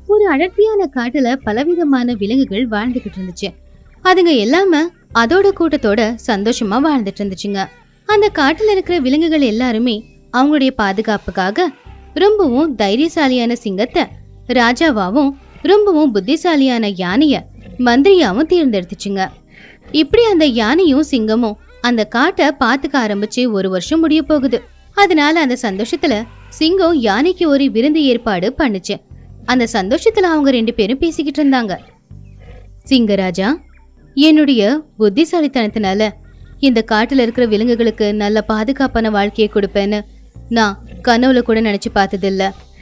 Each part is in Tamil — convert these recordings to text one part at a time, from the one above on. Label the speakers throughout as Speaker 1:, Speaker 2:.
Speaker 1: ஒரு அடர்த்தியான காட்டுல பலவிதமான விலங்குகள் வாழ்ந்துகிட்டு இருந்துச்சு. அதுங்க எல்லாம அதோட கூட்டத்தோட சந்தோஷமா வாழ்ந்துட்டு இருந்துச்சுங்க. அந்த காட்டுல இருக்கிற விலங்குகள் எல்லாருமே அவங்களுடைய பாதுகாப்புக்காக ரொம்பவும் தைரியசாலியான சிங்கத்தை ராஜாவாவும் ரொம்பவும் புத்திசாலியான யானைய மந்திரியாவும் தேர்ந்தெடுத்துச்சுங்க. இப்படி அந்த யானையும் சிங்கமும் அந்த காட்டை பாத்துக்க ஆரம்பிச்சு 1 வருஷம் முடிய போகுது. அதனால அந்த சந்தோஷத்துல சிங்கம் யானைக்கு ஒரு விருந்து ஏற்பாடு பண்ணுச்சு. அந்த சந்தோஷத்துல அவங்க 2 பேரும் பேசிக்கிட்டு இருந்தாங்க. சிங்கராஜா, என்னுடைய புத்திசாலித்தனத்தினால இந்த காட்டுல இருக்கிற விலங்குகளுக்கு நல்ல பாதுகாப்பான வாழ்க்கையை கொடுப்பேன்னு நான் கனவுல கூட நினைச்சு பார்த்ததில்ல.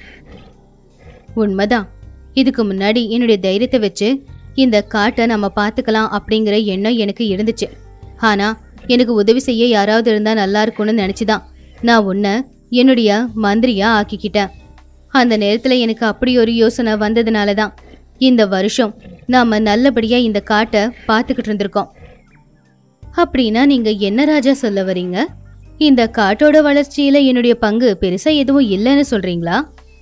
Speaker 1: உண்மைதான். இதுக்கு முன்னாடி என்னுடைய தைரியத்தை வச்சு இந்த காட்டை நம்ம பாத்துக்கலாம் அப்படிங்கிற எண்ணம் எனக்கு இருந்துச்சு. ஆனா எனக்கு உதவி செய்ய யாராவது இருந்தா நல்லா இருக்கும்னு நினைச்சுதான் நான் உன்னை என்னுடைய மந்திரியா ஆக்கிக்கிட்டேன். அந்த நேரத்துல எனக்கு அப்படி ஒரு யோசனை வந்ததுனாலதான் இந்த வருஷம் நாம நல்லபடியா இந்த காட்டை பாத்துக்கிட்டு இருந்திருக்கோம். அப்படின்னா நீங்க என்ன ராஜா சொல்ல வரீங்க? இந்த காட்டோட வளர்ச்சியில என்னுடைய பங்கு பெருசா எதுவும் இல்லைன்னு சொல்றீங்களா?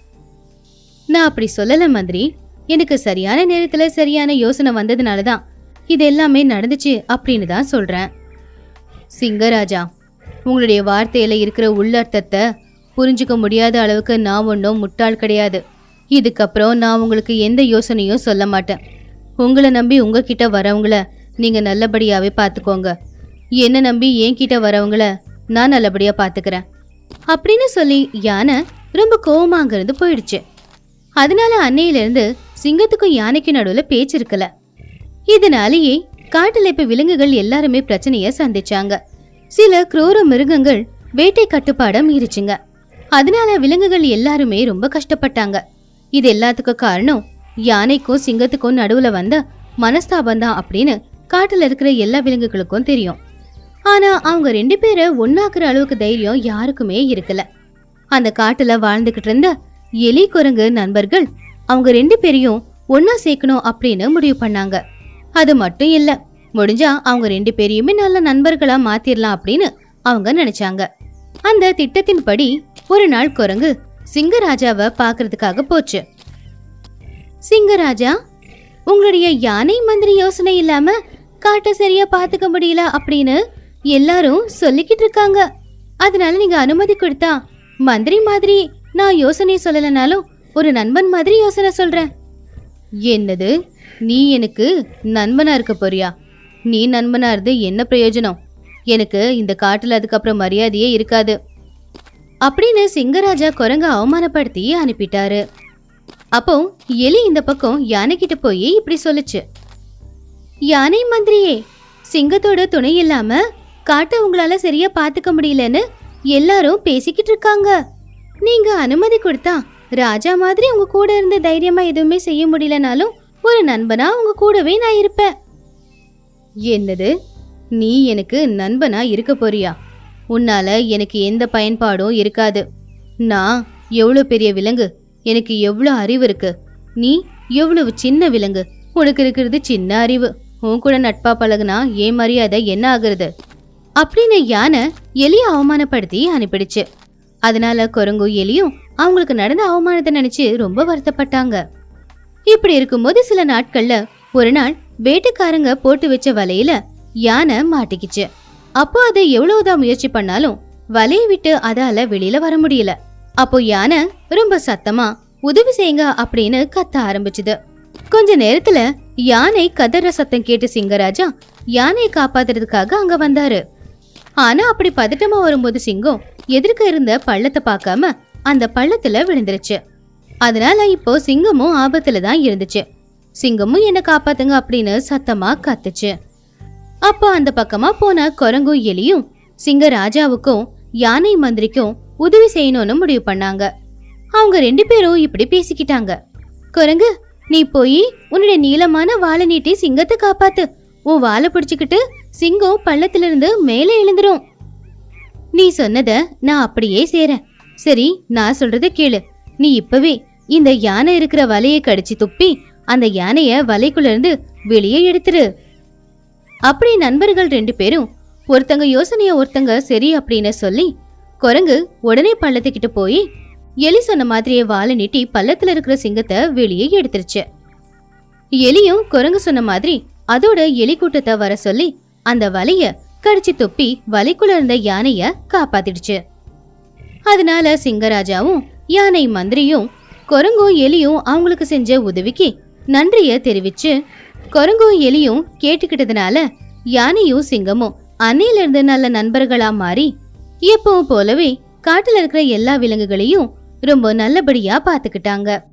Speaker 1: நான் அப்படி சொல்லல மந்திரி. எனக்கு சரியான நேரத்துல சரியான யோசனை வந்ததுனாலதான் இது எல்லாமே நடந்துச்சு அப்படின்னு தான் சொல்றேன். சிங்கராஜா, உங்களுடைய வார்த்தையில இருக்கிற உள்ளர்த்தத்தை புரிஞ்சுக்க முடியாத அளவுக்கு நான் ஒன்றும் முட்டாள் கிடையாது. இதுக்கப்புறம் நான் உங்களுக்கு எந்த யோசனையும் சொல்ல மாட்டேன். உங்களை நம்பி உங்ககிட்ட வரவங்கள நீங்க நல்லபடியாவே பாத்துக்கோங்க. என்ன நம்பி என்கிட்ட வரவங்கள நான் நல்லபடியா பாத்துக்கிறேன் அப்படின்னு சொல்லி யானை ரொம்ப கோவமா அங்கிருந்து போயிடுச்சு. அதனால அன்னையிலிருந்து சிங்கத்துக்கும் யானைக்கும் நடுவுல பேச்சு இருக்கல. இதனாலேயே காட்டுல இப்ப விலங்குகள் எல்லாருமே பிரச்சனைய சந்திச்சாங்க. சில குரூர மிருகங்கள் வேட்டை கட்டுப்பாட மீறிச்சுங்க. அதனால விலங்குகள் எல்லாருமே ரொம்ப கஷ்டப்பட்டாங்க. இது எல்லாத்துக்கும் காரணம் யானைக்கும் சிங்கத்துக்கும் நடுவுல வந்த மனஸ்தாபந்தான் அப்படின்னு காட்டுல இருக்கிற எல்லா விலங்குகளுக்கும் தெரியும். ஆனா அவங்க 2 பேரை ஒன்னாக்குற அளவுக்கு தைரியம் யாருக்குமே இருக்கல. அந்த காட்டுல வாழ்ந்துகிட்டு இருந்த எலி குரங்கு நண்பர்கள் அவங்க 2 பேரையும் ஒன்னா சேர்க்கணும் அப்படின்னு முடிவு பண்ணாங்க. அது மட்டும் இல்ல, முடிஞ்சா அவங்க 2 பேரையுமே நல்ல நண்பர்களா மாத்திரலாம் அப்படின்னு அவங்க நினைச்சாங்க. அந்த திட்டத்தின்படி ஒரு நாள் குரங்கு சிங்கராஜாவை பாக்குறதுக்காக போச்சு. சிங்கராஜா, உங்களுடைய யானை மந்திரி யோசனை இல்லாம காட்டை சரியா பாத்துக்க முடியல அப்படின்னு எல்லாரும் சொல்லிக்கிட்டு இருக்காங்க. அதனால நீங்க அனுமதி கொடுத்தா மந்திரி மாதிரி நான் யோசனை சொல்லலனாலும் ஒரு நண்பன் மாதிரி யோசனை சொல்றேன். என்னது, நீ எனக்கு நண்பனா இருக்க போறியா? நீ நண்பனா இருந்து என்ன பிரயோஜனம்? எனக்கு இந்த காட்டுல அதுக்கப்புறம் மரியாதையே இருக்காது அப்படின்னு சிங்கராஜா குரங்க அவமானப்படுத்தி அனுப்பிட்டாரு. அப்போ எலி இந்த பக்கம் யானை கிட்ட போய் இப்படி சொல்லுச்சு. யானை மந்திரியே, சிங்கத்தோட துணை இல்லாம காட்டை உங்களால சரியா பாத்துக்க முடியலன்னு எல்லாரும் பேசிக்கிட்டு இருக்காங்க. நீங்க அனுமதி கொடுத்தா ராஜா மாதிரி உங்க கூட இருந்து தைரியமா எதுவுமே செய்ய முடியலனாலும் ஒரு நண்பனா உங்க கூடவே நான் இருப்பேன். என்னது, நீ எனக்கு நண்பனா இருக்க போறியா? உன்னால எனக்கு எந்த பயன்பாடும் இருக்காது. நான் எவ்வளவு பெரிய விலங்கு, எனக்கு எவ்வளவு அறிவு இருக்கு. நீ எவ்வளவு சின்ன விலங்கு, உனக்கு இருக்கிறது சின்ன அறிவு. உன் கூட நட்பா பழகுனா ஏன் மரியாதை என்ன ஆகுறது அப்படின்னு யானை எலிய அவமானப்படுத்தி அனுப்பிடுச்சு. அதனால குரங்கும் எலியும் அவங்களுக்கு நடந்த அவமானத்தை நினைச்சு ரொம்ப வருத்தப்பட்டாங்க. இப்படி இருக்கும்போது சில நாட்கள்ல ஒரு நாள் வேட்டைக்காரங்க போட்டு வச்ச வலையில யானை மாட்டிக்கிச்சு. அப்போ அதை எவ்வளவுதான் முயற்சி பண்ணாலும் வலையை விட்டு அதால வெளியில வர முடியல. அப்போ யானை ரொம்ப சத்தமா உதவி செய்யுங்க அப்படின்னு கத்த ஆரம்பிச்சுது. கொஞ்ச நேரத்துல யானை கதற சத்தம் கேட்டு சிங்கராஜா யானையை காப்பாத்துறதுக்காக அங்க வந்தாரு. ஆனா அப்படி பதட்டமா வரும்போது சிங்கம் எதிர்க்க இருந்த பள்ளத்தை பார்க்காம அந்த பள்ளத்துல விழுந்துருச்சு. அதனால இப்போ சிங்கமும் ஆபத்துல தான் இருந்துச்சு. சிங்கமும் என்ன காப்பாத்துங்க அப்படின்னு சத்தமா கத்துச்சு. அப்போ அந்த பக்கமா போன குரங்கும் எலியும் சிங்கராஜாவுக்கும் யானை மந்திரிக்கும் உதவி செய்யணும்னு முடிவு பண்ணாங்க. அவங்க 2 பேரும் இப்படி பேசிக்கிட்டாங்க. குரங்கு, நீ போய் உன்னுடைய நீளமான வாழை நீட்டி சிங்கத்தை காப்பாத்து. உன் வாழை பிடிச்சுக்கிட்டு சிங்கம் பள்ளத்திலிருந்து மேலே எழுந்துரும். நீ சொன்னத நான் அப்படியே செய்றேன். சரி, நான் சொல்றத கேளு. நீ இப்பவே இந்த யானை இருக்கிற வலையை கடிச்சு துப்பி அந்த யானைய வலைக்குள்ள இருந்து வெளியே எடுத்துரு. அப்படி நண்பர்கள் 2 பேரும் ஒருத்தங்க யோசனைய ஒருத்தங்க சரி அப்படின்னு சொல்லி குரங்கு உடனே பள்ளத்துக்கிட்ட போய் எலி சொன்ன மாதிரியே வாழை நீட்டி பள்ளத்துல இருக்கிற சிங்கத்தை வெளியே எடுத்துருச்சு. எலியும் குரங்கு சொன்ன மாதிரி அதோட எலி கூட்டத்தை வர சொல்லி அந்த வலைய கடிச்சு துப்பி வலைக்குள்ள இருந்த யானைய காப்பாத்திடுச்சு. அதனால சிங்கராஜாவும் யானை மந்திரியும் குரங்கும் எலியும் அவங்களுக்கு செஞ்ச உதவிக்கு நன்றிய தெரிவிச்சு குரங்கும் எலியும் கேட்டுக்கிட்டதுனால யானையும் சிங்கமும் அன்னையில இருந்து நல்ல நண்பர்களா மாறி எப்பவும் போலவே காட்டுல இருக்கிற எல்லா விலங்குகளையும் ரொம்ப நல்லபடியா பாத்துக்கிட்டாங்க.